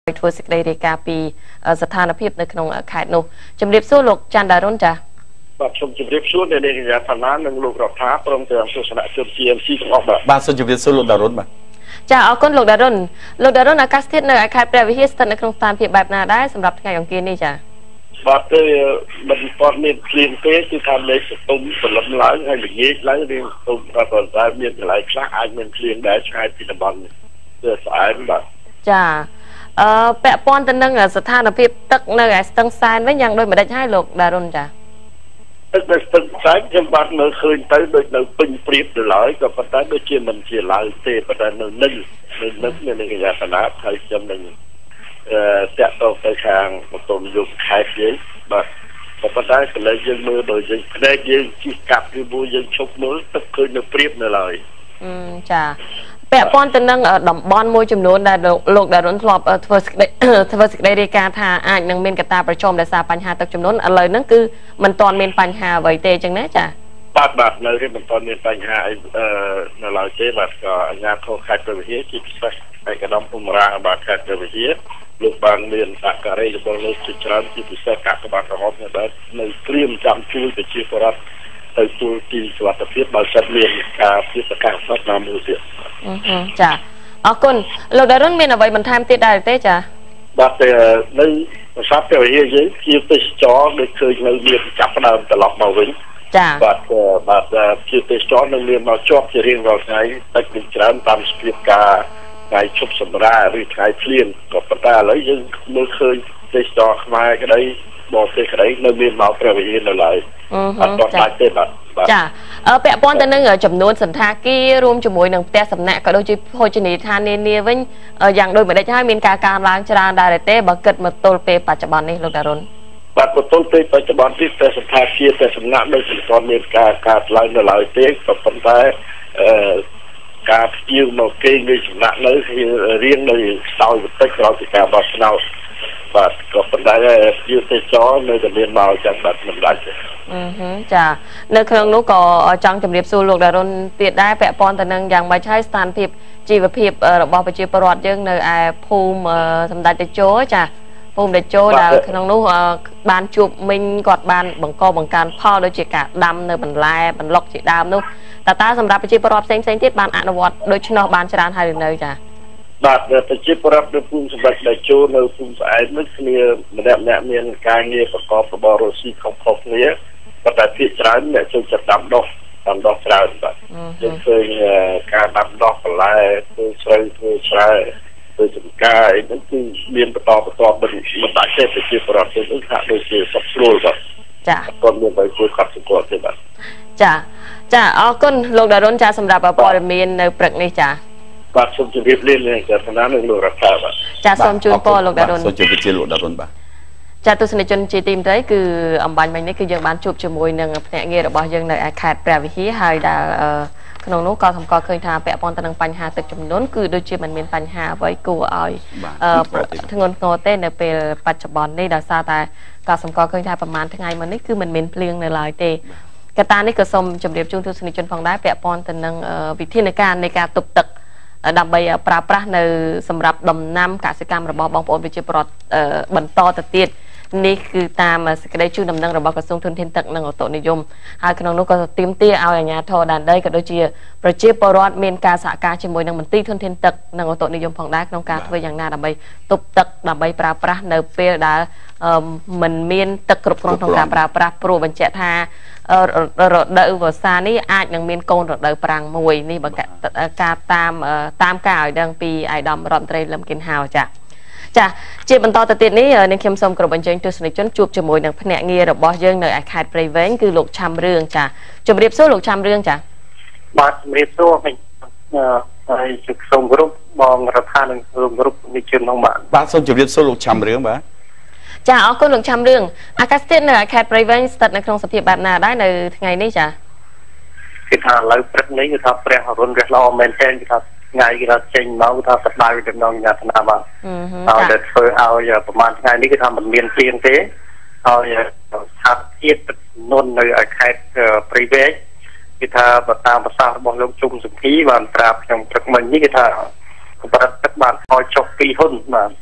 ធ្វើសេចក្តីរាយការណ៍ពីស្ថានភាពនៅក្នុងខេត្តនោះជំរាបសួរលោកច័ន្ទដារុនចាបាទខ្ញុំជម្រាបសួរអ្នកនាងកញ្ញាឋានៈនិងលោករដ្ឋាព្រមទាំងទស្សនជន GMC ទាំងអស់បាទសូមជម្រាបសួរលោកដារុនបាទចាអរគុណលោកដារុនអាកាសធាតុនៅខេត្តព្រះវិហារស្ថិតនៅក្នុងស្ថានភាពបែបណាដែរសម្រាប់ថ្ងៃអង្គារនេះចាបាទគឺមិនទាន់មានភ្លៀងទេគឺថាលេខស្ទុំព្រលឹមឡើងហើយល្ងាចឡើងរៀងស្ទុំក៏ប៉ុន្តែមានកន្លែងខ្លះអាចមានភ្លៀងដែរឆ្ងាយពីតំបន់គឺស្អែកបាទចាពាក់ព័ន្ធទៅនឹងស្ថានភាពទឹកនៅឯស្ទឹងសែនវិញយ៉ាងដូចម្ដេចហើយលោកដារុនចាទឹកនៅស្ទឹងសែនខ្ញុំបាទមើលឃើញទៅដូចនៅពេញព្រៀបទៅឡើយក៏ប៉ុន្តែដូចជាមិនជាឡើយទេប៉ុន្តែនៅនឹងមានកញ្ញាឋានៈហើយខ្ញុំនឹងតាក់ទងទៅខាងបន្ទប់នយោបាយខេត្តយើងបាទក៏ប៉ុន្តែកន្លែងយើងមើលដោយយើងផ្នែកយើងជិះកាប់ឬមួយយើងឈប់មើលទឹកឃើញនៅព្រៀបនៅឡើយចាពាក់ព័ន្ធទៅនឹងតំបន់មួយចំនួនដែលលោកដារុនធ្លាប់ធ្វើសេចក្តីរាយការណ៍ថាអាចនឹងមានកត្តាប្រឈមដោយសារបញ្ហាទឹកជំនន់ឥឡូវហ្នឹងគឺមិនទាន់មានបញ្ហាអ្វីទេអញ្ចឹងណាចាបាទនៅនេះមិនទាន់មានបញ្ហាអីនៅឡើយទេបាទក៏អាជ្ញាធរខេត្តព្រះវិហារជាពិសេសឯកឧត្តមភូមិរាបាទខេត្តព្រះវិហារលោកបានមានសហការីរបស់លោកជាច្រើនជាពិសេសកាកបាទក្រហមនៅត្រៀមចាំជួយប្រជាពលរដ្ឋទៅទួលទីសុវត្ថិភាពបើសិនមានការពិភាក្សាសត្វណាមួយទៀតចាអរគុណលោកដារុនមានអ្វីបន្ថែមទៀតដែរទេចាបាទនៅប្រសាទព្រះវិហារយើងជាទេសចរដូចឃើញនៅមានចាប់ផ្ដើមត្រឡប់មកវិញចាបាទជាទេសចរនឹងមានមកជាប់ជារៀងរាល់ថ្ងៃតិចពីច្រើនតាមស្ពានការថ្ងៃជប់សម្រាឬថ្ងៃភ្លៀងក៏ប៉ុន្តែឥឡូវយើងមើលឃើញទេសចរខ្មែរក្តីបរទេសក្តីនៅមានមកព្រះវិហារនៅឡើយអត់ទាន់ទេបាទចាពាក់ព័ន្ធទៅនឹងចំនួនសន្តាគាររួមជាមួយនឹងផ្ទះសំណាក់ក៏ដូចជាភោជនីយដ្ឋាននានាវិញយ៉ាងដូចម្ដេចហើយមានការកើនឡើងច្រើនដែរទេបើគិតមកទល់ពេលបច្ចុប្បន្ននេះលោកដារុនបាទបន្ទាប់ពីបច្ចុប្បន្ននេះផ្ទះសន្តាគារផ្ទះសំណាក់នៅមិនទាន់មានការកើនឡើងនៅឡើយទេក៏ប៉ុន្តែការផ្ទៀងមកគេងនៅសំណាក់នៅរៀងនៅខ្សោយបន្តិចក្រោយពីការបោះឆ្នោតបាទក៏ប៉ុន្តែជាទេសចរនៅតែមានមកចឹងបាទមិនដាច់ទេចានៅក្នុងនោះក៏ចង់ជម្រាបសួរលោកដារុនទៀតដែរពាក់ព័ន្ធទៅនឹងយ៉ាងម៉េចហើយស្ថានភាពជីវភាពរបស់ប្រជាពលរដ្ឋយើងនៅឯភូមិសម្ដេចតេជោចាភូមិតេជោដែលក្នុងនោះបានជួបមិញគាត់បានបង្កបង្កើនផលដូចជាការដាំនៅបន្លែបន្លុកជាដើមនោះតើសម្រាប់ប្រជាពលរដ្ឋផ្សេងទៀតបានអនុវត្តដូច្នោះបានច្រើនហើយឬនៅចាបាទប្រជាពលរដ្ឋនៅភូមិសម្ដេចតេជោនៅភូមិស្អែកនេះគ្នាម្នាក់មានការងារប្រកបរបររកស៊ីខុសគ្នាប៉ុន្តែភាគច្រើនអ្នកចូលចិត្តដាំដុះច្រើនបាទយើងឃើញការដាំដុះបន្លែធ្វើស្រូវធ្វើឆ្អែធ្វើចម្ការអីហ្នឹងគឺមានបន្តមិនដាច់ទេប្រជាពលរដ្ឋយើងហ្នឹងថាដូចជាសុខស្រួលបាទចាគាត់មានអ្វីគួរកត់សម្គាល់ទេបាទចាអរគុណលោកដារុនចាសម្រាប់ព័ត៌មាននៅព្រឹកនេះចាបាទសូមជម្រាបលាលោកកណ្ដាលនិងលោករដ្ឋាភិបាលចាសូមជូនពរលោកដារុនសូមជម្រាបលាលោកដារុនបាទចាទស្សនិកជនជាទីមេត្រីគឺអំបញ្ញមិញនេះគឺយើងបានជួបជាមួយនឹងភ្នាក់ងាររបស់យើងនៅឯខេត្តព្រះវិហារហើយដែលក្នុងនោះក៏សម្គាល់ឃើញថាពាក់ព័ន្ធទៅនឹងបញ្ហាទឹកជំនន់គឺដូចជាមិនមានបញ្ហាអ្វីគួរឲ្យធ្ងន់ធ្ងរទេនៅពេលបច្ចុប្បន្ននេះដោយសារតែក៏សម្គាល់ឃើញថាប្រហែលថ្ងៃមុននេះគឺមិនមានភ្លៀងនៅឡើយទេកត្តានេះក៏សូមជម្រាបជូនទស្សនិកជនផងដែរពាក់ព័ន្ធទៅនឹងវិធានការនៃការទប់ទឹកដើម្បីប្រើប្រាស់នៅសម្រាប់ដំណាំកសិកម្មរបស់បងប្អូនប្រជាពលរដ្ឋបន្តទៅទៀតនេះគឺតាមសេចក្តីជូនដំណឹងរបស់ក្រសួងធនធានទឹកនិងអូតូនិយមហើយក្នុងនោះក៏ទាមទារឲ្យអាជ្ញាធរដែនដីក៏ដូចជាប្រជាពលរដ្ឋមានការសហការជាមួយនឹងមន្ទីរធនធានទឹកនិងអូតូនិយមផងដែរក្នុងការធ្វើយ៉ាងណាដើម្បីទប់ទឹកដើម្បីប្រើប្រាស់នៅពេលដែលមិនមានទឹកគ្រប់គ្រាន់ក្នុងការប្រើប្រាស់ព្រោះបញ្ជាក់ថារដូវវស្សានេះអាចនឹងមានកូនរដូវប្រាំងមួយនេះបើការតាមការឲ្យដឹងពីអាយដាមរដ្ឋមន្ត្រីលឹមគិនហៅចាជាបន្តទៅទៀតនេះនឹងខ្ញុំសូមគោរពអញ្ជើញទស្សនិកជនជួបជាមួយនឹងភ្នាក់ងាររបស់យើងនៅឯខេត្តព្រៃវែងគឺលោកឆាំរឿងចាជម្រាបសួរលោកឆាំរឿងចាបាទជម្រាបសួរមិញហើយសូមគោរពបងរដ្ឋាភិបាលនិងសូមគោរពនិជនក្នុងបាទសូមជម្រាបសួរលោកឆាំរឿងបាទចាអរគុណលោកឆាំរឿងអាកាសធាតុនៅខេត្តព្រៃវែងស្ថិតនៅក្នុងសភាពបែបណាដែរនៅថ្ងៃនេះចាគេថាឥឡូវព្រឹកនេះគឺថាព្រះអរុណរះល្អមែនទែនគេថាថ្ងៃគេថាចេញមកថាសប្បាយទៅដល់ញាតិណាបាទហើយតែធ្វើឲ្យប្រហែលថ្ងៃនេះគឺថាមិនមានភ្លៀងទេហើយស្ថានភាពទឹកនុននៅឯខេត្តព្រៃវែងគេថាបើតាមប្រសាសន៍របស់លោកជុំសុភីបានប្រាប់ខ្ញុំព្រឹកមិញនេះគេថាកម្រិតទឹកបានថយចុះ2 ហ៊ុនបាទ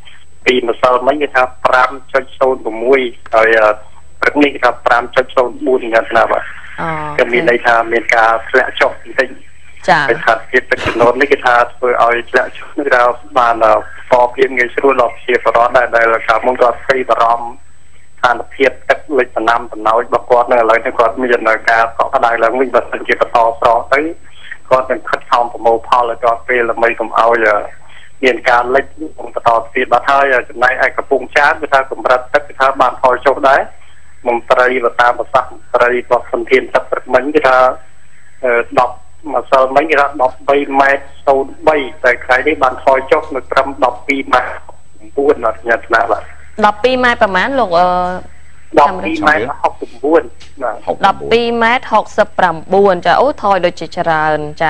ពីម្សិលមិញគេថា 5.06 ហើយព្រឹកនេះគេថា 5.04 យ៉ាងណាបាទគឺមានន័យថាមានការធ្លាក់ចុះបន្តិចចា៎ថាភាពទឹកជំនន់នេះគេថាធ្វើឲ្យធ្លាក់ចុះនេះថាបានពណ៌ភ្លៀងងាយស្រួលដល់ជាបរិបទដែលខាងមុនគាត់ស្វែងបារម្ភស្ថានភាពទឹកលិចដំណាំដំណោចរបស់គាត់នៅឥឡូវនេះគាត់មានការកក់ក្ដៅឡើងវិញបើសិនជាបន្តស្រកទៅគាត់នឹងខិតខំប្រមូលផលឲ្យគាត់ពេលដើម្បីកុំឲ្យមានការលិចបន្តទៀតបាត់ហើយចំណែកឯកំពង់ចាមគឺថាកម្រិតទឹកគឺថាបានផលចុះដែរមន្ត្រីទៅតាមប្រសាសន៍មន្ត្រីរបស់សន្តានទឹកព្រឹកមិញគឺថា10ម្សិលមិញគេថា 13 ម៉ែត្រ 03 តែថ្ងៃនេះបានផលចុះនៅត្រឹម 12 ម៉ែត្រ 9 អត់ញ៉ាំណាបាទ 12 ម៉ែត្រប្រហែលលោក 12 ម៉ែត្រ 69 បាទ 12 ម៉ែត្រ 69 ចាអូថយដូចជាច្រើនចា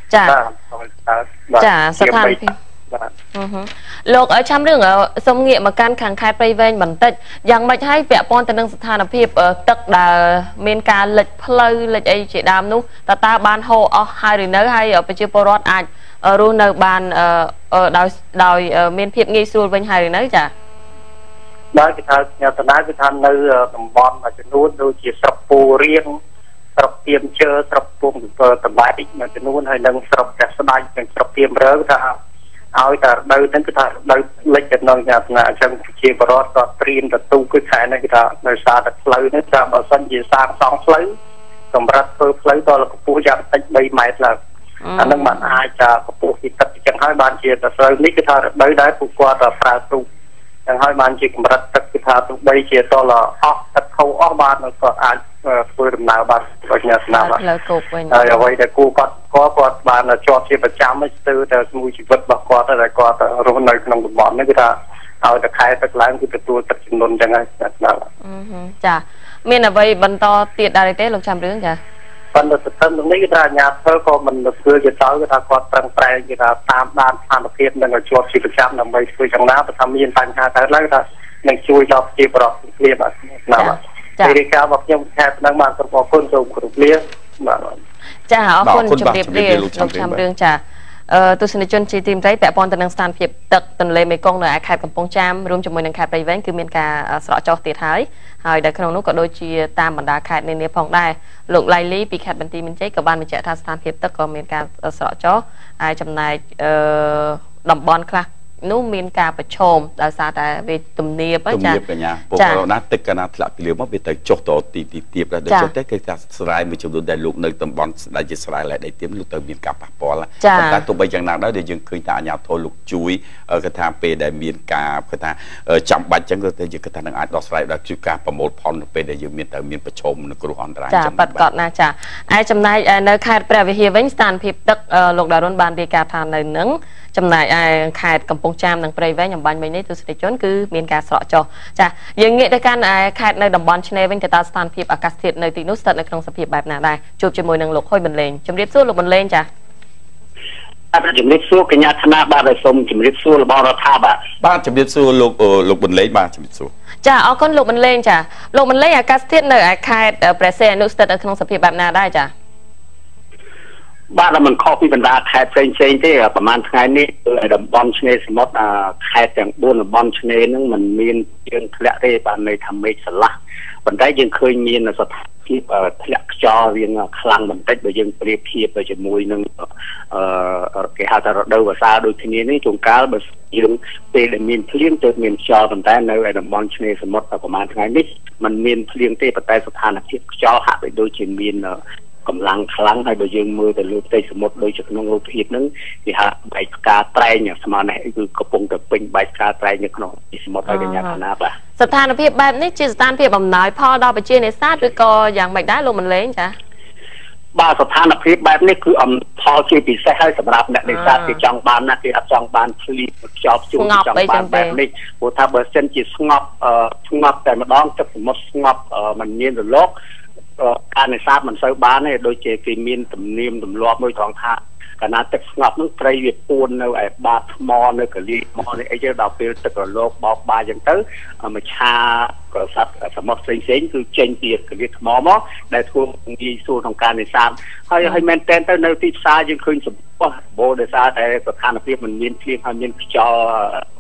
ស្ថានភាពលោកឆាំរឿងសុំងាកមកកាន់ខាងខេត្តព្រៃវែងបន្តិចយ៉ាងម៉េចហើយពាក់ព័ន្ធទៅនឹងស្ថានភាពទឹកដែលមានការលិចផ្លូវលិចអីជាដើមនោះតើបានហូរអស់ហើយឬនៅហើយប្រជាពលរដ្ឋអាចរស់នៅបានដោយមានភាពងាយស្រួលវិញហើយឬនៅចាបាទគេថាញ៉ាំតាគឺថានៅតំបន់មួយចំនួនដូចជាស្រុកពូរៀងស្រុកទៀមជើស្រុកពុំតំបែកមួយចំនួនហើយនឹងស្រុកព្រះស្ដាច់និងស្រុកទៀមរើថាឲ្យតែរដូវហ្នឹងគឺថារដូវលិចចំណងយ៉ាងណាអញ្ចឹងជាបរិវត្តក៏ត្រៀមទទួលគឺខែនេះគឺថាដោយសារតែផ្លូវនេះថាបើសិនជាសាងសង់ផ្លូវកម្រិតធ្វើផ្លូវដល់កម្ពស់យ៉ាងតិច 3 ម៉ែត្រឡើងអានឹងបានអាចកម្ពស់ពីទឹកអញ្ចឹងហើយបានជាតែស្រូវនេះគឺថារដូវដែរពួកគាត់ប្រើទូកអញ្ចឹងហើយបានជាកម្រិតទឹកគឺថាទោះបីជាដល់អស់ទឹកខូរអស់បានគាត់អាចធ្វើដំណើរបានដូចញ៉ាំស្នាប់ហើយអ្វីដែលគូគាត់បានជាប់ជាប្រចាំស្ទើរតែមួយជីវិតរបស់គាត់តែគាត់រស់នៅក្នុងតំបន់នេះគឺថាឲ្យតែខែទឹកឡើងគឺទទួលទឹកចំនួនអញ្ចឹងហើយស្នាប់ចាមានអ្វីបន្តទៀតដែរទេលោកចាំរឿងចាប៉ុន្តែស្ទឹងនេះគឺថាអាជ្ញាធរក៏មិនធ្វើជាតើគឺថាគាត់ប្រឹងប្រែងគឺថាតាមដានស្ថានភាពនឹងឲ្យជាប់ជាប្រចាំដើម្បីធ្វើយ៉ាងណាបើថាមានបញ្ហាកើតឡើងថានឹងជួយដល់ប្រជាពលរដ្ឋភ្លាមបាទស្នាប់ពីរាយការណ៍របស់ខ្ញុំខែប៉ុណ្ណឹងបានសូមអរគុណសូមគោរពលាបាទចាអរគុណជម្រាបលាលោកចាំរឿងចាទស្សនិកជនជាទីមត្រីពាក់ព័ន្ធទៅនឹងស្ថានភាពទឹកទន្លេមេគង្គនៅឯខេត្តកំពង់ចាមរួមជាមួយនឹងខេត្តព្រៃវែងគឺមានការស្រកចុះទៀតហើយដែលក្នុងនោះក៏ដូចជាតាមបណ្ដាខេត្តនានាផងដែរលោកឡៃលីពីខេត្តបន្ទាយមានជ័យក៏បានបញ្ជាក់ថាស្ថានភាពទឹកក៏មានការស្រកចុះហើយចំណែកតំបន់ខ្លះនោះមានការប្រឈមដោយសារតែវាទំនាបចាកញ្ញាពលរដ្ឋណាទឹកកណាធ្លាក់ពីលើមកវាទៅចុះតទីទៀបដែរដូចទៅគេថាស្រែមួយចំនួនដែលលោកនៅតំបន់ដែលជាស្រែឡែដីទៀបលោកទៅមានការប៉ះពាល់ប៉ុន្តែទោះបីយ៉ាងណាដែរយើងឃើញថាអាជ្ញាធរលោកជួយគេថាពេលដែលមានការគេថាចាំបាច់ចឹងទៅយើងគេថានឹងអាចដោះស្រាយដល់ជួយការប្រមូលផលនៅពេលដែលយើងមានប្រឈមនឹងគ្រោះអន្តរាយចឹងបាទគាត់ណាចាឯចំណែកនៅខេត្តព្រះវិហារវិញស្ថានភាពទឹកលោកដារុនបានរាយការណ៍ថានៅនឹងចំណែកឯខេត្តកំពង់ចាមនិងព្រៃវែងអំបញ្ញមិញនេះទស្សនិកជនគឺមានការស្រកចុះចាយើងងាកទៅកាន់ខេត្តនៅតំបន់ឆ្នេរវិញទៅតើស្ថានភាពអាកាសធាតុនៅទីនោះស្ថិតនៅក្នុងសភាពបែបណាដែរជួបជាមួយនឹងលោកហ៊ុយបន្លែងជំរាបសួរលោកបន្លែងចាជំរាបសួរកញ្ញាថ្នាបាទសូមជំរាបសួររបស់រដ្ឋាភិបាលបាទជំរាបសួរលោកបន្លែងបាទជំរាបសួរចាអរគុណលោកបន្លែងចាលោកបន្លែងអាកាសធាតុនៅឯខេត្តព្រះសីហនុស្ថិតនៅក្នុងសភាពបែបណាដែរចាបាទมันខុសពីបណ្ដាខេត្តផ្សេងទេប្រហែលថ្ងៃនេះតំបន់ឆ្នេរសមុទ្រខេត្តទាំង4តំបន់ឆ្នេរហ្នឹងมันមានជើងធ្លាក់ទេបានន័យថាមេឃស្រឡះប៉ុន្តែយើងឃើញមានស្ថានភាពធ្លាក់ខ្យល់រៀងខ្លាំងបន្តិចបើយើងប្រៀបធៀបជាមួយនឹងគេហៅថារដូវវស្សាដូចគ្នានេះជួនកាលបើយើងពេលដែលមានភ្លៀងទៅមានខ្យល់ប៉ុន្តែនៅឯតំបន់ឆ្នេរសមុទ្រប្រហែលថ្ងៃនេះมันមានភ្លៀងទេប៉ុន្តែស្ថានភាពខ្យល់ហាក់ដូចជាមានកម្លាំងខ្លាំងហើយបើយើងមើលទៅលើផ្ទៃសមុទ្រដូចជាក្នុងរូបភាពហ្នឹងគេហៅបែកផ្កាត្រែងស្មើនេះគឺកំពុងតែពេញបែកផ្កាត្រែងនៅក្នុងសមុទ្រហើយកញ្ញាកណាបាទស្ថានភាពបែបនេះជាស្ថានភាពអំណោយផលដល់ប្រជានេសាទឬក៏យ៉ាងម៉េចដែរលោកមិនលេងចាបាទស្ថានភាពបែបនេះគឺអំផលជាពិសេសហើយសម្រាប់អ្នកនេសាទគេចង់បានណាគេអត់ចង់បានភ្លៀងខ្យល់ព្យុះចង់បានបែបនេះព្រោះថាបើសិនជាស្ងប់តែម្ដងទឹកសមុទ្រស្ងប់មិនមានរលកការនេសាទមិនសូវបានទេដូចជាគេមានទំនៀមទម្លាប់មួយត្រង់ថាកាលណាទឹកស្ងប់នោះត្រីវាពួននៅឯបាតថ្មនៅកលីថ្មនេះអីទៅដល់ពេលទឹករលកបោកបាយអញ្ចឹងទៅមច្ឆាក៏សត្វសមុទ្រផ្សេងគឺចេញពីកលីថ្មមកដែលធ្វើងាយស្រួលក្នុងការនេសាទហើយមែនតែនទៅនៅទីផ្សារយើងឃើញសម្បត្តិបូរដោយសារតែស្ថានភាពមិនមានភ្លៀងហើយមានខ្យល់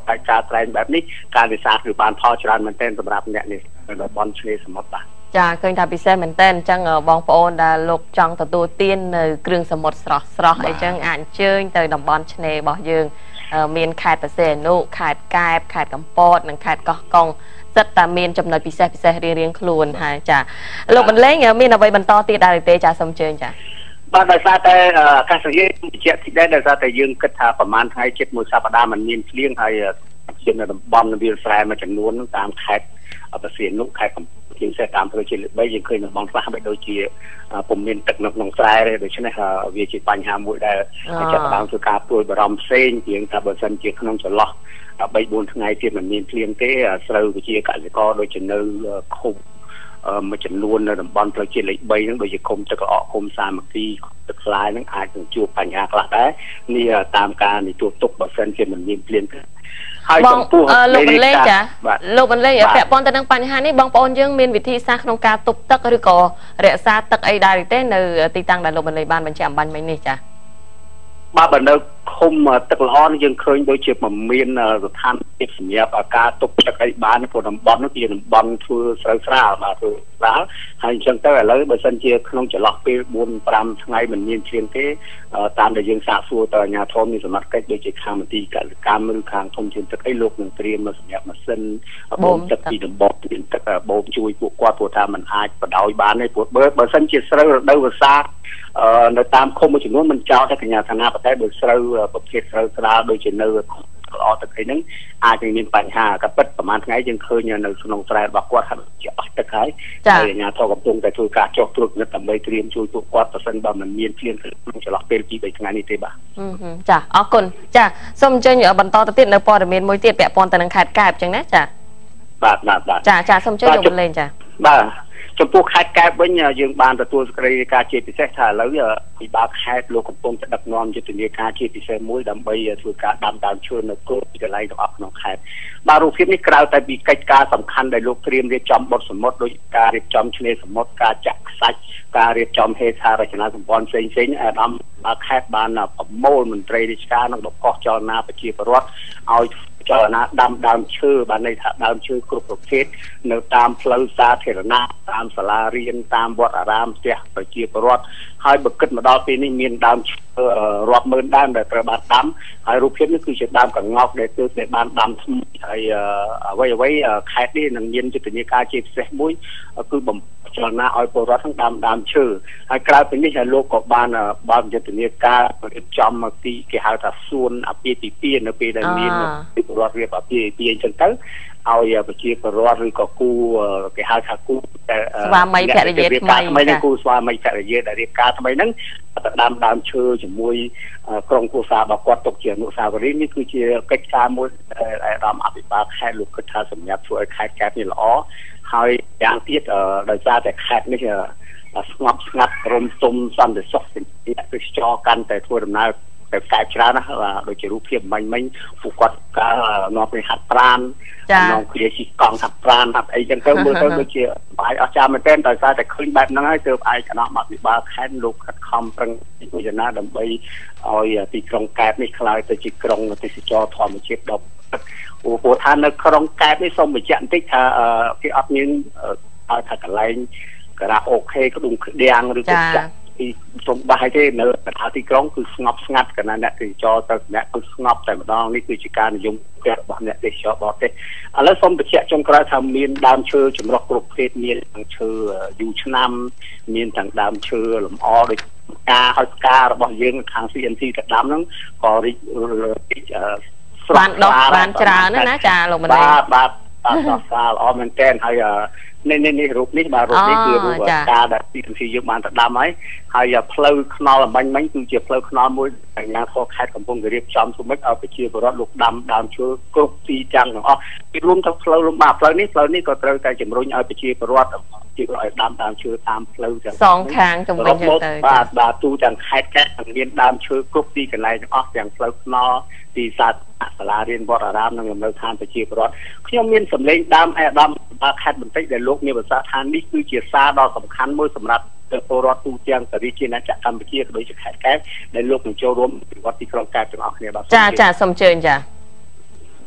ការត្រែងបែបនេះការនេសាទគឺបានផលច្រើនមែនទែនសម្រាប់អ្នកនេះនៅតំបន់ឆ្នេរសមុទ្របាទចាឃើញថាពិសេសមែនទែនអញ្ចឹងបងប្អូនដែលលោកចង់ទទួលទាននៅគ្រឿងសមុទ្រស្រស់អីចឹងអាចអញ្ជើញទៅតំបន់ឆ្នេររបស់យើងមានខេត្តបរសេនុខេត្តកែបខេត្តកំពតនិងខេត្តកោះកុងសិតតែមានចំណុចពិសេសរៀងៗខ្លួនហើយចាលោកបន្លែងមានអ្វីបន្តទៀតដែរទេចាសូមអញ្ជើញចាបាទដោយសារតែអាកាសធាតុបញ្ជាក់ទីដែរដោយសារតែយើងគិតថាប្រហែលថ្ងៃជិតមួយសប្តាហ៍มันមានភ្លៀងហើយជានៅតំបន់វាលស្រែមួយចំនួនតាមខេត្តបរសេនុខេត្តកំពតជាងសេះតាមផ្លូវជាតិលេខ3យើងឃើញតំបន់ខ្លះបីដូចជាពុំមានទឹកនៅក្នុងស្រែទេដូច្នេះវាជាបញ្ហាមួយដែលចាប់ផ្ដើមធ្វើការព្រួយបារម្ភផ្សេងជាងថាបើសិនជាក្នុងចន្លោះ3-4ថ្ងៃទៀតมันមានភ្លៀងទេស្រូវវិជាកសិករដូចជានៅឃុំមួយចំនួននៅតំបន់ផ្លូវជាតិលេខ3ហ្នឹងដូចជាឃុំទឹកល្អឃុំសាមគ្គីទឹកខ្លាយហ្នឹងអាចនឹងជួបបញ្ហាខ្លះដែរនេះតាមការនិយាយទុកបើសិនជាมันមានភ្លៀងទេហើយចំពោះលោកបន្លែងចាលោកបន្លែងពាក់ព័ន្ធទៅនឹងបញ្ហានេះបងប្អូនយើងមានវិធីសាស្ត្រក្នុងការទប់ទឹកឬក៏រក្សាទឹកអីដែរទេនៅទីតាំងដែលលោកបន្លែងបានបញ្ជាក់អំបញ្ញមិញនេះចាបាទបើនៅឃុំទឹកល្អនេះយើងឃើញដូចជាមិនមានស្ថានភាពសម្រាប់ការទប់ទឹកអីបានព្រោះតំបន់នោះជាតំបន់ធ្វើស្រូវស្រាលបាទធ្វើស្រាលហើយអញ្ចឹងទៅឥឡូវបើសិនជាក្នុងចន្លោះពេល4-5ថ្ងៃមិនមានភ្លៀងទេតាមដែលយើងសាកសួរទៅអាជ្ញាធរមានសមត្ថកិច្ចដូចជាខាងមន្ទីរកសិកម្មឬខាងធំធានទឹកអីលោកនឹងត្រៀមសម្រាប់ម៉ាស៊ីនបូមទឹកពីតំបន់មានទឹកបូមជួយពួកគាត់ព្រោះថាมันអាចបដោយបានទេព្រោះបើសិនជាស្រូវរដូវវស្សានៅតាមឃុំមួយចំនួនមិនចោលតែកញ្ញាឋានៈប៉ុន្តែបើស្រូវប្រភេទស្រូវស្រាលដូចជានៅល្អទឹកអីហ្នឹងអាចនឹងមានបញ្ហាក៏ពិតប្រហែលថ្ងៃយើងឃើញនៅក្នុងស្រែរបស់គាត់ហាក់ជាអស់ទឹកហើយហើយអាជ្ញាធរកំពុងតែធ្វើការចុះត្រួតពិនិត្យដើម្បីត្រៀមជួយពួកគាត់ប្រសិនបើមិនមានភ្លៀងក្នុងចន្លោះពេល2-3ថ្ងៃនេះទេបាទចាអរគុណចាសូមអញ្ជើញបន្តទៅទៀតនៅព័ត៌មានមួយទៀតពាក់ព័ន្ធទៅនឹងខេត្តកែបអញ្ចឹងណាចាបាទចាសូមអញ្ជើញលោកបន្លែងចាបាទចំពោះខេត្តកែបវិញយើងបានទទួលសេចក្តីរាយការណ៍ជាពិសេសថាឥឡូវពិបាលខេត្តលោកកំពុងតែដឹកនាំយុទ្ធនាការជាពិសេសមួយដើម្បីធ្វើការដាំដើមឈើនៅគ្រប់ទីកន្លែងទាំងអស់ក្នុងខេត្តបាទរូបភាពនេះក្រៅតែពីកិច្ចការសំខាន់ដែលលោកត្រៀមរៀបចំបទសមុទ្រដោយការរៀបចំឆ្នេរសមុទ្រការចាក់ខ្សាច់ការរៀបចំហេដ្ឋារចនាសម្ព័ន្ធផ្សេងៗអាដាមបាទខេត្តបានប្រមូលមន្ត្រីរាជការនិងបកកចលនាប្រជាពលរដ្ឋឲ្យចលនាដាំដើមឈើបានន័យថាដើមឈើគ្រប់ប្រភេទនៅតាមផ្លូវសាធារណៈតាមសាលារៀនតាមវត្តអារាមផ្ទះប្រជាពលរដ្ឋហើយបើគិតមកដល់ពេលនេះមានដើមឈើរាប់ម៉ឺនដើមដែលត្រូវបានដាំហើយរូបភាពនេះគឺជាដើមកង្កោកដែលទើបតែបានដាំថ្មីហើយអ្វីខេត្តនេះនឹងមានយុទ្ធនាការជាពិសេសមួយគឺបំចលនាឲ្យពលរដ្ឋទាំងដើមឈើហើយក្រៅពីនេះហើយលោកក៏បានយុទ្ធនាការរៀបចំទីគេហៅថាសួនអាពាហ៍ពិពាហ៍នៅពេលដែលមានពលរដ្ឋរៀបអាពាហ៍ពិពាហ៍អញ្ចឹងទៅឲ្យប្រជាពលរដ្ឋឬក៏គូគេហៅថាគូស្វាមីភរិយាថ្មីគូស្វាមីភរិយាដែលរៀបការថ្មីហ្នឹងទៅដាំដើមឈើជាមួយក្រុមគ្រួសាររបស់គាត់ទុកជាអនុស្សាវរីយ៍នេះគឺជាកិច្ចការមួយដែលអាដាមអភិបាលខេត្តលោកគិតថាសម្រាប់ធ្វើឲ្យខេត្តកែបនេះល្អហើយយ៉ាងទៀតដោយសារតែខេត្តនេះស្ងប់ស្ងាត់រំទុំសន្តិសុខអ្នកទេសចរកាន់តែធ្វើដំណើរទៅកែបច្រើនណាដូចជារូបភាពមិញពួកគាត់ក៏នាំទៅហាត់ប្រាណនាំគ្នាជិះកង់ហាត់ប្រាណហាត់អីចឹងទៅមើលទៅដូចជាបាយអស្ចារ្យមែនទែនដោយសារតែឃើញបែបហ្នឹងហើយទើបឯកឧត្តមអភិបាលខេត្តលោកខិតខំប្រឹងពិចារណាដើម្បីឲ្យទីក្រុងកែបនេះក្លាយទៅជាក្រុងទេសចរធម្មជាតិដ៏ព្រោះថានៅក្រុងកែបនេះសូមបញ្ជាក់បន្តិចថាគេអត់មានឲ្យថាកន្លែងការ៉ាអូខេក្ដុំក្ដៀងឬក៏ចាក់ពីសំបាយទេនៅទីក្រុងគឺស្ងប់ស្ងាត់កណ្ដាលអ្នកទេសចរទៅអ្នកគឺស្ងប់តែម្ដងនេះគឺជាការនិយមរបស់អ្នកទេសចរបរទេសឥឡូវសូមបញ្ជាក់ចុងក្រោយថាមានដើមឈើចម្រុះគ្រប់ប្រភេទមានទាំងឈើយូរឆ្នាំមានទាំងដើមឈើលម្អដូចការឲ្យផ្ការបស់យើងខាង CNC ទៅដាំហ្នឹងក៏រីកបានដុះបានច្រើនណាចាលោកម្លេះបាទដោះសារល្អមែនតើហើយនេះរូបនេះបាទរូបនេះគឺរូបការដែលទីកន្លែងយើងបានទៅដាំហើយផ្លូវថ្នល់អំបញ្ញមិញគឺជាផ្លូវថ្នល់មួយអាជ្ញាធរខេត្តកំពុងរៀបចំសម្រាប់ឲ្យប្រជាពលរដ្ឋលោកដាំដើមឈើគ្រប់ទីតាំងទាំងអស់ពីរួមទាំងផ្លូវលំបាកផ្លូវនេះក៏ត្រូវតែជំរុញឲ្យប្រជាពលរដ្ឋឲ្យដាំដើមឈើតាមផ្លូវទាំងសងខាងជំរុញទៅបាទទូទាំងខេត្តកែបមានដើមឈើគ្រប់ទីកន្លែងទាំងអស់ទាំងផ្លូវថ្នល់ទីសាលារៀនវត្តអារាមនិងលំនៅឋានប្រជាពលរដ្ឋខ្ញុំមានសម្លេងដើមអាដាមបាទខេត្តបន្តិចដែលលោកមានប្រសាសន៍ថានេះគឺជាសារដ៏សំខាន់មួយសម្រាប់ពលរដ្ឋទូទាំងប្រទេសជាតិកម្ពុជាក៏ដូចជាខេត្តកែបដែលលោកនឹងចូលរួមពិវត្តទីក្រុងកែបទាំងអស់គ្នាបាទចាសូមអញ្ជើញចា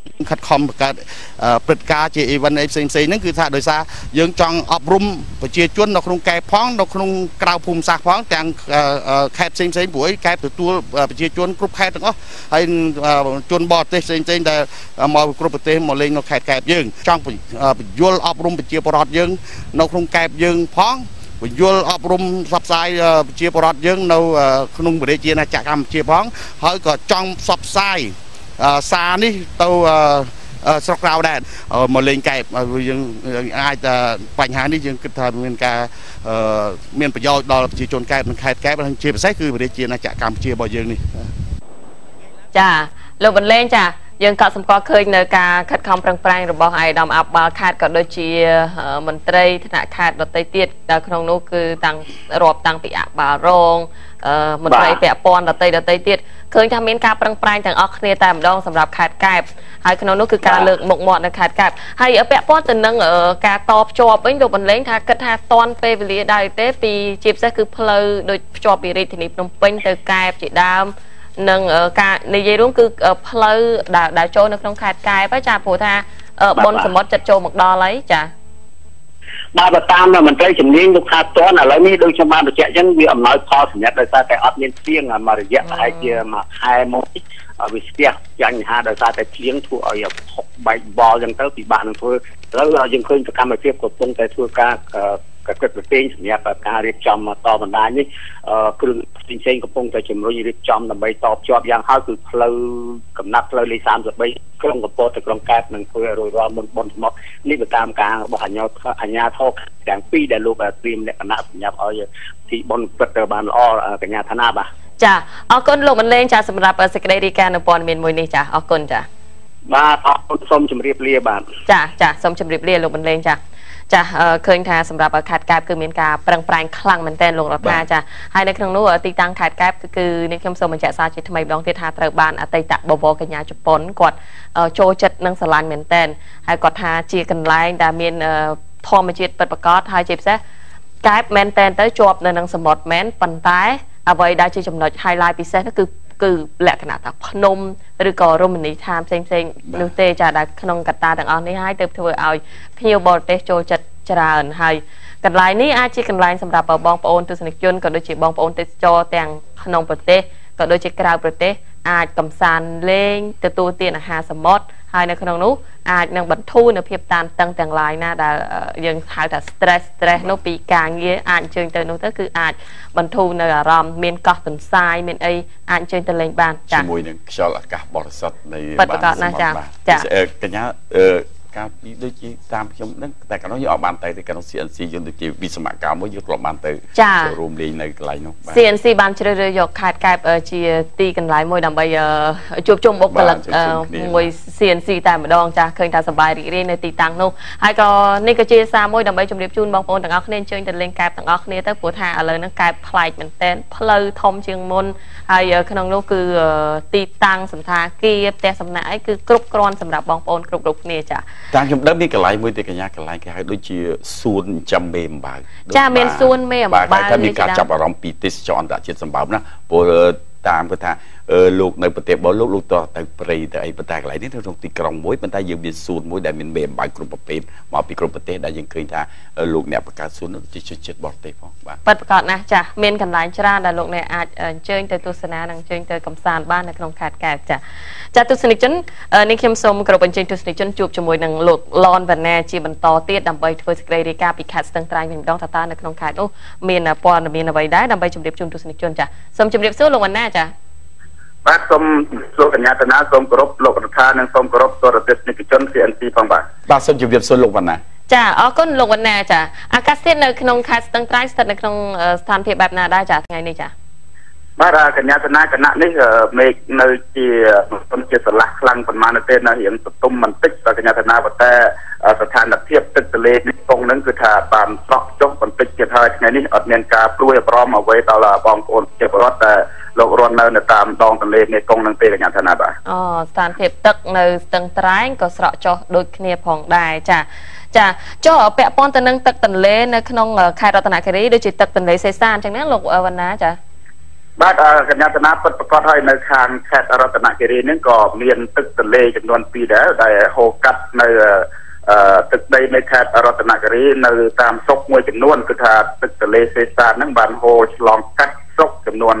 ขัดคอมการปฏิการเจอีวันในเซ็งนั่นคือถ้าโดยซายังจังอบรมประเจียจวนนกนงแก่พ้องนกนงกราวภูมิสากพ้องแต่งแคบเซ็งบุ๋ยแคบตัวประเจียจวนกรุ๊ปแคบทั้งอ๋อให้จวนบอดเซ็งแต่มอกรุ๊ปเตะมอเลงนกแคบยังจังยุลอบรมประเจียปรอดยังนกนงแคบยังพ้องยุลอบรมซับไซเจียปรอดยังในขนมบริเจียนะจากคำเจียพ้องเขาก็จังซับไซซานี่ตัวสกาวได้มาเล่นไก่ยังอาจจะปัญหานี้ยังกระทำเป็นการเมียนประโยชน์ดอลจีโจนไก่มันใครไก่มันเชียร์ใช้คือบริเจียนะจากการเชียร์บ่อยยังนี่จ้าเราบรรเลงจ้ายังกอดสมกอเคยในการคัดคำแปลงๆหรือบอกไอ้ดำอับบาคาดก็โดยเชียมันเตยธนาคารดอเตยเตียดขนมนู้คือตั้งรอบตั้งปีอับบาโรงมันเตยเปียปอนดอเตยเตียดเคยทำเมียนการแปลงๆจากออกเนียตามดองสำหรับขาดแกบไอ้ขนมนู้คือการเลือกหมกหมดในขาดแกบให้เปียปอนจะนั่งการตอบจอบเป็นดูบรรเลงถ้ากระทาตอนเปวิลีได้เต้ปีจีบซะคือเพลย์โดยจอบปีริทินิปนมเป็นเตยแกบจีดามนั่งการในยี่รุ่งคือเพลย์ดาวโจในขนมขาดแกบพระจ่าโพธาบนสมมติจัดโจหมกดอเลยจ้ะมาประตามนะมันใกล้จำเนียงลูกค้าต้นอะไรนี่โดยชาวบ้านประเจยังมีอำนาจพอสัญญาโดยซาแต่อัดเงินเสียงมาระยะหายเจียมาหายหมดวิสเตียยังหาโดยซาแต่เพียงทั่วเอาอย่างใบบอลยังเต้าปีบานทั่วแล้วเรายังเคยจะทำมาเทียบกับตรงแต่ทั่วการกับเกิดเป็นสัญญาแบบการเรียบจำมาต่อบันไดนี่คือจริงๆกับตรงแต่จำรู้เรียบจำแต่ใบตอบจอบอย่างห้าคือเพลกับนักเพลเลย3 ใบกล้องกับโปรแต่กล้องแก๊สหนึ่งเพื่อโรยรอบนหมดนี่ไปตามการบอกหันยาทอกแต่งปีได้รูปแบบตรีมเนี่ยคณะสัญญาเอาอยู่ที่บนเปิดเตอร์บานอ้อกับยาธนาบ่ะจ้ะเอาก้นลงมันเล่นจ้ะสำหรับสกเดริการในปอนเมนมวยนี่จ้ะเอาก้นจ้ะมาพอส้มจำเรียบเรียบานจ้ะส้มจำเรียบเรียลงมันเล่นจ้ะจะเคยทาสำหรับขาดแกลบคือเมียนกาแปลงคลั่งมันเต้นลงราคาจะให้ในครั้งนู้นตีตังขาดแกลบคือในคำสมมันจะซาจิตทำไมลองเทธาตระบานอัตตะบวกัญญาจุปนกดโจจัดนังสลานเหมือนเต้นให้กดทาจีกันไลน์ดาเมียนทอมจิตเปิดประกอบให้จีบซะแกลบแมนเต้นเต้จบในนังสมดแมนปันท้ายเอาไว้ได้จีจำนวนไฮไลท์พิเศษก็คือแหลกขนาดพนมหรือก่อร่มนิทามเซ็งนูเตจะได้ขนมกัตตาต่างอันนี้ให้เติมเธอเอาพิวบอลเตโจจัดจราอันให้กันไลน์นี้อาชีพกันไลน์สำหรับบองปอนตุสนิกยนก็โดยจีบองปอนเตโจแต่งขนมประเทศก็โดยจีกราวประเทศอาจกำซานเล่งตัวเตียนอาหารสมอดให้ในขนมนู้อาจนั่งบรรทุนเพียบตามตั้งแต่งไลน์น่าได้ยังหายแต่สเตรสโนปีกางเยอะอาจเชิงเตอร์นู้ก็คืออาจบรรทุนในรำเมียนกอตุนทรายเมียนไออาจเชิงเตอร์เลงบานจ้ะมวยหนึ่งชอลอากาศบริสุทธิ์ในบ้านสมอดจ้ะกันเนี้ยการด้วยจีตามชมนั่นแต่การน้องออกบานเตยแต่การน้องเสียนซีจนตัวจีวิสมัครการว่ายุกหลบบานเตยรวมดีในไกลน้องเสียนซีบานเฉลยยกขาดกายจีตีกันหลายมวยดำใบจุบจมบกบลักมวยเสียนซีแต่มาดองจ้ะเคยทำสบายดีในตีตังนู้ไอ้ก็นี่ก็จีซามวยดำใบจมเรียบจูนบางคนต่างออกเนี่ยเชิงจะเล่นกายต่างออกเนี่ยแต่ปวดหาอะไรนั่งกายพลายเหมือนเต้นเพลย์ทอมเชียงมนไอ้ขนมนู้คือตีตังสัมทาเกียบแต่สำนักไอ้คือกรุบกรอนสำหรับบางคนกรุบเนี่ยจ้ะทางชมเดิมนี่ไลน์มวยแต่กันยากไลน์แค่ให้ด้วยจีซูนจำเบมบางจ้าเมนซูนเมมบางถ้ามีการจับอารมณ์ปีติสจอนแต่เจ็ดสมบัตินะพอตามก็ท่าลูกในประเทศบอลลูกต่อแต่ปรีแต่ไอ้ประเทศอะไรนี่เราต้องตีกรองมวยมันได้ยังเป็นซูนมวยได้เป็นเบมบางกลุ่มประเภทมาปีกลุ่มประเทศได้ยังเคยท่าลูกเนี่ยประกาศซูนจะเจ็ดบอลเตะพอบ้างประกาศนะจ้าเมนกันหลายชราแต่ลูกเนี่ยอาจเชิญแต่ตัวสนาดังเชิญแต่กำซานบ้านในขนมขาดแก่จ้าจากตุสนิจนในเข้มสมกระเป็นเชิงตุสนิจนจูบจมวยดังหลุดลอนแบบแน่จีบันต่อเตี้ยดำใบเฟอร์สเกรดิกาปีขาดตั้งตรายเป็นดองตาตาในขนมขาดโอ้เมนปอนเมนเอาไว้ได้ดำใบจมเรียบจุนตุสนิจนจ้าสมจมเรียบสู้ลงวันหน้าจ้าบ้านสมสุกัญญาตนาสมกรบโลกธาตุสมกรบตัวระดับนิกชนเสียนซีฟังบ่าบ้านสมจมเรียบสู้ลงวันหน้าจ้าอ๋อก้นลงวันหน้าจ้าอากาศเส้นในขนมขาดตั้งตรายสถานในขนมสถานเพียบแบบนาได้จ้าไงนี่จ้าบ้านกัญญาตนาคณะนี่เมฆในจีต้นเจสลักคลังประมาณนั้นนะเห็นตุ้มมันติดกัญญาตนาแต่สถานเทียบตึกทะเลตรงนั้นคือถ้าตามเสาะจกมันติดเจทายไงนี่อดเมียนกาปลุยพร้อมเอาไว้ตลาดบองโอนเจ็บรถแต่โลกร้อนในตามดองทะเลในกองนังเตกัญญาตนาบ่าอ๋อสถานเทียบตึกในตึงตรายก็เสาะจกโดยเนียผ่องได้จ้าจ้าเจ้าแปะปอนตะนึงตึกตันเลในขนมไข่รัตนาคดีโดยจิตตึกตันเลเซซานจากนั้นโลกวันน้าจ้าบបាទកញ្ញាតនាពិតប្រកបហើយនៅខាងខេត្តរតនគិរីនេះក៏មានទឹកទន្លេចំនួន2ដែរដែលហូរកាត់នៅទឹកដីនៅខេត្តរតនគិរីនៅតាមស្រុកមួយចំនួនគឺថាទឹកទន្លេសេសានហ្នឹងបានហូរឆ្លងកាត់ស្រុកចំនួន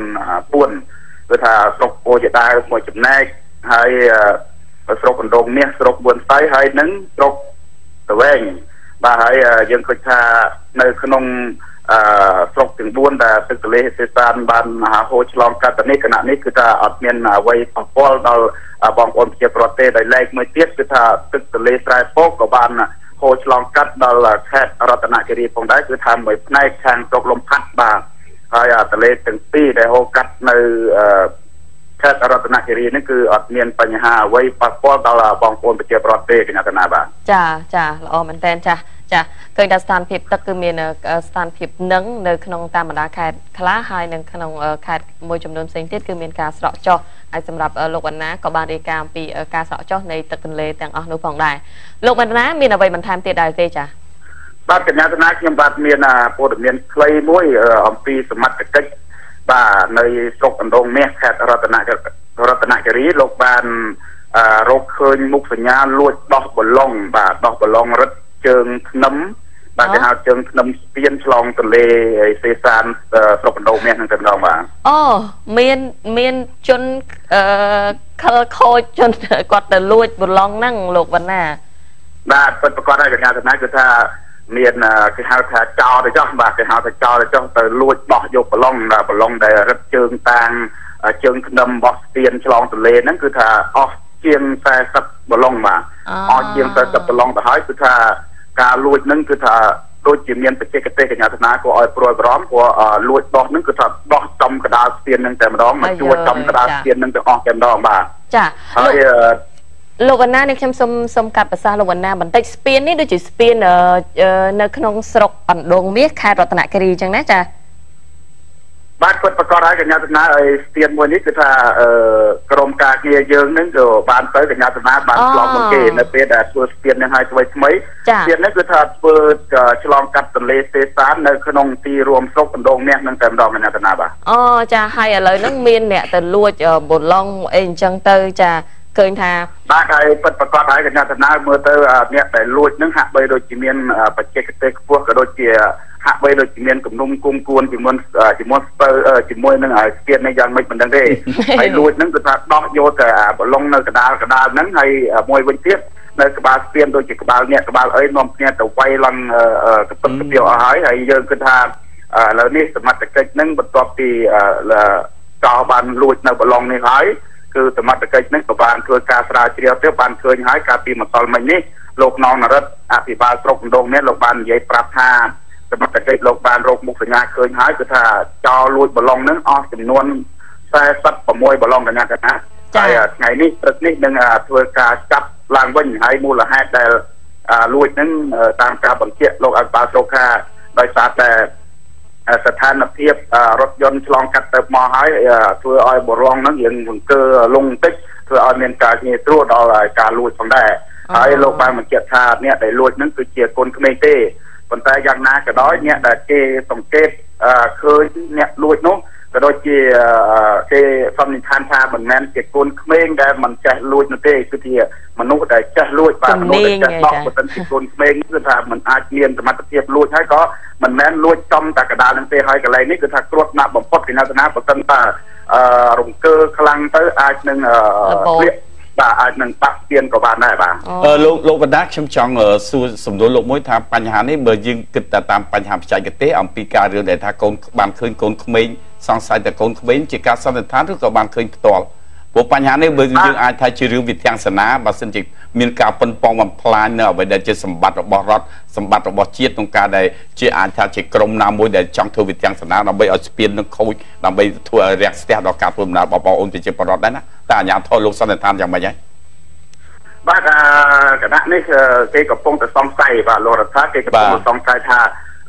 4គឺថាស្រុកពោធិ៍ដាវមួយចំណែកហើយស្រុកកណ្ដូងមាសស្រុកបួនសៃហើយនឹងស្រុកតវែងបាទហើយយើងឃើញថានៅក្នុងស្រុកទាំង4ដែលទឹកទន្លេសេសានបានហូរឆ្លងកាត់ទៅនេះគណៈនេះគឺថាអត់មានអ្វីប៉ះពាល់ដល់បងប្អូនប្រជាពលរដ្ឋទេដោយឡែកមួយទៀតគឺថាទឹកទន្លេស្រែពកក៏បានហូរឆ្លងកាត់ដល់ខេត្តរតនគិរីផងដែរគឺថាមួយផ្នែកខាងស្រុកលំផាត់បាទហើយទន្លេទាំងពីរដែលហូរកាត់នៅខេត្តរតនគិរីនេះគឺអត់មានបញ្ហាអ្វីប៉ះពាល់ដល់បងប្អូនប្រជាពលរដ្ឋទេគណៈកណាបាទចាល្អមែនតើចាឃើញថាស្ថានភាពទឹកគឺមានស្ថានភាពនឹងនៅក្នុងតាមបណ្ដាខេត្តខ្លះហើយនៅក្នុងខេត្តមួយចំនួនផ្សេងទៀតគឺមានការស្រកចុះហើយសម្រាប់លោកវណ្ណាក៏បានរាយការណ៍អំពីការស្រកចុះនៃទឹកទន្លេទាំងអស់នោះផងដែរលោកវណ្ណាមានអ្វីបន្ថែមទៀតដែរទេចាបាទកញ្ញាតនាខ្ញុំបាទមានព័ត៌មានខ្លីមួយអំពីសមត្ថកិច្ចបាទនៅស្រុកកណ្ដូងមាសខេត្តរតនគិរីលោកបានរកឃើញមុខសញ្ញាលួចដោះបឡុងបាទដោះបឡុងរឹតជើងធ្នឹមបាទគេហៅជើងធ្នឹមស្ពានឆ្លងទន្លេសេសានស្រុកកណ្ដូងមាសនឹងតែម្ដងបាទអូមានជនខលខូចជនគាត់ទៅលួចបឡុងហ្នឹងលោកវណ្ណាបាទពិតប្រាកដហើយកញ្ញាតនាគឺថាមានគេហៅថាចោលទៅចោះបាទគេហៅថាចោលទៅចោះទៅលួចដោះយកបឡុងដែលរឹតជើងតាងជើងធ្នឹមរបស់ស្ពានឆ្លងទន្លេហ្នឹងគឺថាអស់ជាង40បឡុងបាទអស់ជាង40បឡុងទៅហើយគឺថាការលួចហ្នឹងគឺថាដូចជាមានបច្ចេកទេសកញ្ញាតនាក៏ឲ្យព្រួយបារម្ភព្រោះលួចដោះហ្នឹងគឺថាដោះចំកដាលស្ពានហ្នឹងតែម្ដងមកជួចំកដាលស្ពានហ្នឹងទាំងអស់តែម្ដងបាទចាហើយលោកវណ្ណានេះខ្ញុំសូមកាត់ប្រសាសន៍លោកវណ្ណាបន្តិចស្ពាននេះដូចជាស្ពាននៅក្នុងស្រុកអណ្ដូងមាសខេត្តរតនគិរីអញ្ចឹងណាចាបាទគាត់ប្រកាសហើយកញ្ញាតនាឲ្យស្ពានមួយនេះគឺថាក្រុមការងារយើងនឹងក៏បានទៅកញ្ញាតនាបានឆ្លងមុនគេនៅពេលដែលធ្វើស្ពាននេះឲ្យថ្មីស្ពាននេះគឺថាធ្វើឆ្លងកាត់ទន្លេសេសាននៅក្នុងទីរួមស្រុកកណ្ដូងមាសនឹងតែម្ដងកញ្ញាតនាបាទអូចាហើយឥឡូវហ្នឹងមានអ្នកទៅលួចបឡុងអីអញ្ចឹងទៅចាឃើញថាបាទហើយពិតប្រកបហើយកញ្ញាតនាមើលទៅអ្នកដែលលួចនឹងហាក់បីដូចជាមានបច្ចេកទេសខ្ពស់ក៏ដូចជាហាក់បីដូចជាមានគំនុំគុំគួនជាមួយស្ពើជាមួយនឹងស្ពាននេះយ៉ាងម៉េចមិនដឹងទេហើយលួចនឹងគឺថាដោះយកទៅបឡុងនៅកដាលហ្នឹងហើយមួយវិញទៀតនៅក្បាលស្ពានដូចជាក្បាលអ្នកក្បាលអីនាំគ្នាទៅវាយឡើងកពិតកពីអស់ហើយយើងគិតថាឥឡូវនេះសមត្ថកិច្ចនឹងបន្ទាប់ពីចោលបានលួចនៅបឡុងនេះហើយគឺសមត្ថកិច្ចនេះក៏បានធ្វើការស្រាវជ្រាវទៅបានឃើញហើយកាលពីម្សិលមិញនេះលោកណងនរិទ្ធអភិបាលស្រុកកណ្ដូងមាសលោកបាននិយាយប្រាប់ថាសមត្ថកិច្ចលោកបានរកមុខសញ្ញាឃើញហើយគឺថាចោលលួចបឡុងនឹងអស់ចំនួន46បឡុងកញ្ញាកណាហើយថ្ងៃនេះព្រឹកនេះនឹងធ្វើការចាប់ឡើងវិញហើយមូលហេតុដែលលួចនឹងតាមការបញ្ជាក់លោកអភិបាលស្រុកថាដោយសារតែស្ថានភាពរថយន្តឆ្លងកាត់ទៅមកហើយធ្វើឲ្យបរងហ្នឹងយើងអង្គើលងតិចធ្វើឲ្យមានការងាយស្រួលដល់ការលួចផងដែរហើយលោកបានបញ្ជាក់ថាអ្នកដែលលួចហ្នឹងគឺជាកូនក្មេងទេប៉ុន្តែយ៉ាងណាក៏ដោយអ្នកដែលគេសង្កេតឃើញអ្នកលួចនោះក៏ដូចជាគេសន្និដ្ឋានថាមិនមែនជាកូនក្មេងដែលមិនចេះលួចនោះទេគឺជាមនុស្សដែលចេះលួចបាទមនុស្សដែលចេះដោះបើមិនជាកូនក្មេងគឺថាมันអាចមានសមត្ថភាពលួចហើយក៏មិនមែនលួចចំតែកដាលនឹងទេហើយកន្លែងនេះគឺថាគ្រោះថ្នាក់បំផុតកញ្ញាតនាបើសិនថារង្គើខ្លាំងទៅអាចនឹងបាទអាចនឹងបាក់ស្ពានក៏បានដែរបាទលោកបណ្ដាខ្ញុំចង់សួរសំណួរលោកមួយថាបញ្ហានេះបើយើងគិតតែតាមបញ្ហាបច្ចេកទេសអំពីការរឿងដែលថាកូនបានឃើញកូនក្មេងសង្ស័យតែកូនក្មេងជាការសន្និដ្ឋានឬក៏បានឃើញផ្ទាល់ព្រោះបញ្ហានេះបើយើងអាចថាជារឿងវិទ្យាសាស្ត្របើសិនជាមានការប៉ុនប៉ងបំផ្លាញនៅអ្វីដែលជាសម្បត្តិរបស់រដ្ឋសម្បត្តិរបស់ជាតិក្នុងការដែលជាអាចថាជាក្រុមណាមួយដែលចង់ធ្វើវិទ្យាសាស្ត្រដើម្បីឲ្យស្ពាននឹងខូចដើម្បីធ្វើឲ្យរាំងស្ទះដល់ការធ្វើដំណើររបស់បងប្អូនប្រជាពលរដ្ឋដែរណាតែអាជ្ញាធរលោកសន្និដ្ឋានយ៉ាងម៉េចហើយបាទគណៈនេះគេកំពុងតែសង្ស័យបាទលោករដ្ឋាគេកំពុងសង្ស័យថា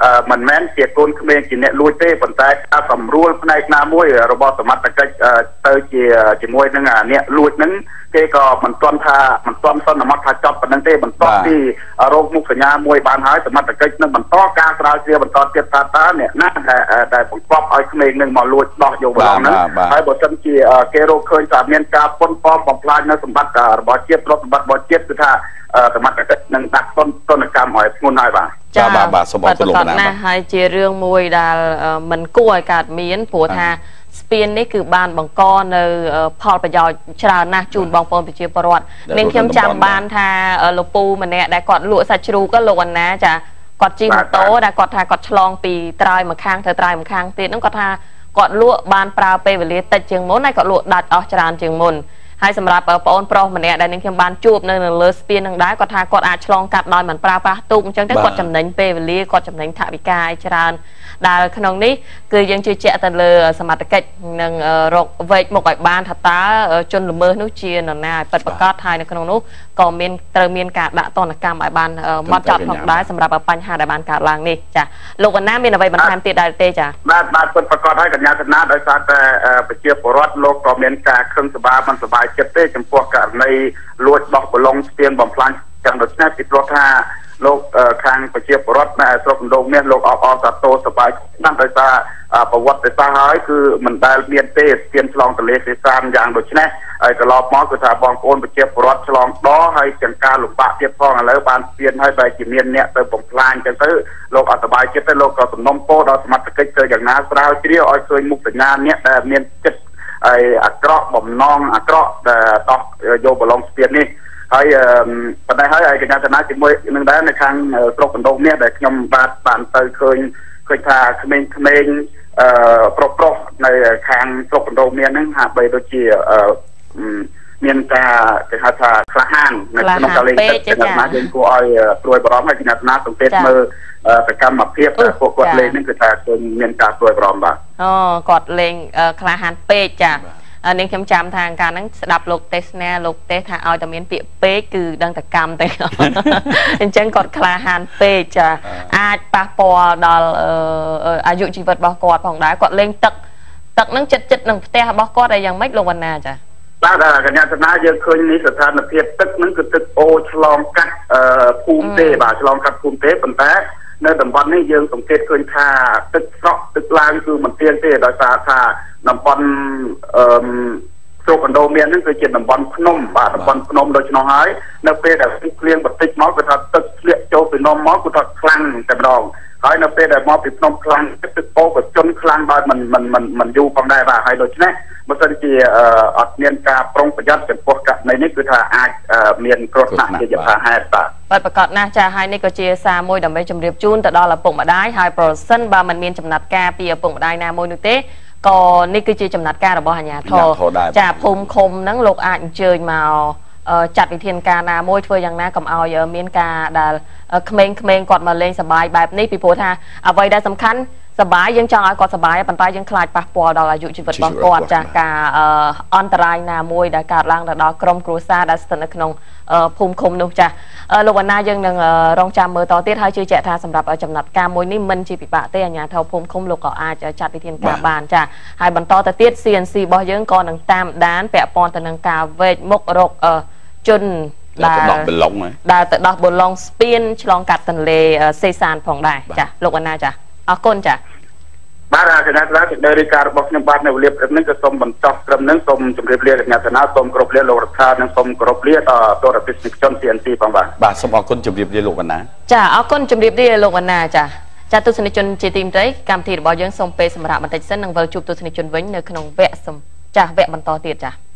មិនមែនជាកូនក្មេងជាអ្នកលួចទេប៉ុន្តែការសម្រួលផ្នែកណាមួយរបស់សមត្ថកិច្ចទៅជាមួយនឹងអ្នកលួចហ្នឹងគេក៏មិនទាន់សន្មតថាចប់ប៉ុណ្្នឹងទេបន្ទាប់ពីរោគមុខសញ្ញាមួយបានហើយសមត្ថកិច្ចនឹងបន្តការស្រាវជ្រាវបន្តទៀតថាតើអ្នកណាដែលបង្កប់ឲ្យក្មេងនឹងមកលួចដោះយកប្រឡងហ្នឹងហើយបើសិនជាគេរកឃើញថាមានការប៉ុនប៉ងបំផ្លាញនៅសម្បត្តិរបស់ជាតិទ្រព្យសម្បត្តិរបស់ជាតិគឺថាសមត្ថកិច្ចនឹងដាក់ទណ្ឌកម្មឲ្យធ្ងន់ហើយបាទចាបាទសូមអរគុណលោកណាស់ហើយជារឿងមួយដែលមិនគួរឲ្យកើតមានព្រោះថាស្ពាននេះគឺបានបង្កនៅផលប្រយោជន៍ច្រើនណាស់ជូនបងប្អូនប្រជាពលរដ្ឋនាងខ្ញុំចាំបានថាលោកពូម្នាក់ដែលគាត់លក់សាច់ជ្រូកក៏លោកអណាចាគាត់ជិះម៉ូតូដែលគាត់ថាគាត់ឆ្លងពីត្រើយម្ខាងទៅត្រើយម្ខាងទៀតហ្នឹងគាត់ថាគាត់លក់បានប្រើពេលវេលាតិចជាងមុនហើយគាត់លក់ដាច់អស់ច្រើនជាងមុនហើយសម្រាប់បងប្រុសម្នាក់ដែលនាងខ្ញុំបានជួបនៅលើស្ពាននឹងដែរគាត់ថាគាត់អាចឆ្លងកាត់ដោយមិនប្រើប្រាស់ទូកអញ្ចឹងទៅគាត់ចំណេញពេលវេលាគាត់ចំណេញថវិកាឲ្យច្រើនដែលក្នុងនេះគឺយើងជឿជាក់ទៅលើសមត្ថកិច្ចនឹងរកវែកមុខឲ្យបានថាតើជនល្មើសនោះជានរណាឲ្យពិតប្រាកដហើយនៅក្នុងនោះក៏មានត្រូវមានការដាក់ទណ្ឌកម្មឲ្យបានហ្មត់ចត់ផងដែរសម្រាប់បញ្ហាដែលបានកើតឡើងនេះចាលោកវណ្ណាមានអ្វីបន្ថែមទៀតដែរទេចាបាទពិតប្រាកដហើយកញ្ញាកណាដោយសារតែប្រជាពលរដ្ឋលោកក៏មានការខឹងសម្បាមិនសប្បាយចិត្តទេចំពោះករណីលួចបោះបឡុងស្ពានបំផ្លាញយ៉ាងដូចនេះពីព្រោះថាលោកខាងប្រជាពលរដ្ឋនៅស្រុកកណ្ដូងមាសលោកអបអរសាទរសប្បាយណាស់ដោយសារប្រវត្តិសាស្ត្រហើយគឺមិនដែលមានទេស្ពានឆ្លងទន្លេសេសានយ៉ាងដូចនេះហើយកន្លងមកគឺថាបងប្អូនប្រជាពលរដ្ឋឆ្លងដហើយទាំងការលំបាកទៀតផងឥឡូវបានស្ពានហើយបែរជាមានអ្នកទៅបំផ្លាញអញ្ចឹងទៅលោកអត់សប្បាយចិត្តទេលោកក៏សំណូមពរដល់សមត្ថកិច្ចទៅយ៉ាងណាស្រាវជ្រាវឲ្យឃើញមុខសញ្ញាអ្នកដែលមានចិត្តហើយអាក្រក់បំណងអាក្រក់ដែលដោះយកបឡុងស្ពាននេះហើយប៉ុន្តែហើយកញ្ញាកណាជាមួយនឹងដែរនៅខាងស្រុកកណ្ដូងមាសដែលខ្ញុំបានទៅឃើញថាក្មេងប្រុសនៅខាងស្រុកកណ្ដូងមាសហ្នឹងហាក់បីដូចជាមានការគេហៅថាក្លាហាននៅក្នុងការលេងទឹកកញ្ញាយើងគួរឲ្យព្រួយបារម្ភហើយកញ្ញាកណាសង្កេតមើលសកម្មភាពពួកគាត់លេងហ្នឹងគឺថាឃើញមានការព្រួយបារម្ភបាទគាត់លេងក្លាហានពេកចានាងខ្ញុំចាំថាការហ្នឹងស្ដាប់លោកទេសនាលោកទេសថាឲ្យតែមានពាក្យពេកគឺដឹងតែកម្មតែអញ្ចឹងគាត់ក្លាហានពេកចាអាចប៉ះពាល់ដល់អាយុជីវិតរបស់គាត់ផងដែរគាត់លេងទឹកហ្នឹងចិត្តនឹងផ្ទះរបស់គាត់ហើយយ៉ាងម៉េចលោកវណ្ណាចាបាទកញ្ញាសនាយើងឃើញនេះស្ថានភាពទឹកហ្នឹងគឺទឹកអូឆ្លងកាត់ភូមិទេបាទឆ្លងកាត់ភូមិទេប៉ុន្តែនៅតំបន់នេះយើងសង្កេតឃើញថាទឹកស្រកទឹកឡើងគឺមិនទៀងទេដោយសារថាតំបន់ស្រុកកណ្ដូងមាសហ្នឹងគឺជាតំបន់ភ្នំបាទតំបន់ភ្នំដូច្នោះហើយនៅពេលដែលភ្លៀងបន្តិចមកគឺថាទឹកធ្លាក់ចូលពីនំមកគឺថាខ្លាំងតែម្ដងហើយនៅពេលដែលមកពីភ្នំខ្លាំងទឹកអូក៏ជន់ខ្លាំងដោយមិនយូរផងដែរបាទហើយដូច្នេះបើសិនជាអត់មានការប្រុងប្រយ័ត្នចំពោះករណីនេះគឺថាអាចមានគ្រោះថ្នាក់ជាយថាហេតុបាទប្រកាសណាស់ចាហើយនេះក៏ជាសារមួយដើម្បីជម្រាបជូនទៅដល់ឪពុកម្ដាយហើយប្រសិនបើមិនមានចំណាត់ការពីឪពុកម្ដាយណាមួយនោះទេក៏នេះគឺជាចំណាត់ការរបស់អាជ្ញាធរចាភូមិឃុំហ្នឹងលោកអាចអញ្ជើញមកចាត់វិធានការណាមួយធ្វើយ៉ាងណាកុំឲ្យមានការដែលក្មេងៗគាត់មកលេងសប្បាយបែបនេះពីព្រោះថាអ្វីដែលសំខាន់សប្បាយយើងចង់ឲ្យគាត់សប្បាយប៉ុន្តែយើងខ្លាចប៉ះពាល់ដល់អាយុជីវិតរបស់គាត់ចាការអន្តរាយណាមួយដែលកើតឡើងទៅដល់ក្រុមគ្រួសារដែលស្ថិតនៅក្នុងភូមិឃុំនោះចាលោកវណ្ណាយើងនឹងរងចាំមើលតទៀតហើយជឿជាក់ថាសម្រាប់ចំណាត់ការមួយនេះមិនជាពិបាកទេអាជ្ញាធរភូមិឃុំលោកក៏អាចចាត់វិធានការបានចាហើយបន្តទៅទៀត CNC របស់យើងក៏នឹងតាមដានពាក់ព័ន្ធទៅនឹងការវែកមុខរកជនដែលទៅដោះបឡុងស្ពានឆ្លងកាត់ទន្លេសេសានផងដែរចាលោកវណ្ណាចាអរគុណចាបាទកញ្ញាសាសេចក្តីរាយការណ៍របស់ខ្ញុំបាទនៅវេលាព្រឹកនេះក៏សូមបន្តត្រឹមនឹងសូមជម្រាបលាកញ្ញាសាសូមគោរពលាលោករដ្ឋាភិបាលនិងសូមគោរពលាដល់ទស្សនិកជន CNC ផងបាទសូមអរគុណជម្រាបលាលោកវណ្ណាចាអរគុណជម្រាបលាលោកវណ្ណាចាទស្សនិកជនជាទីមេត្រីកម្មវិធីរបស់យើងសូមពេលសម្រាប់បន្តិចសិននឹងវិលជួបទស្សនិកជនវិញនៅក្នុងវគ្គបន្តទៀតចា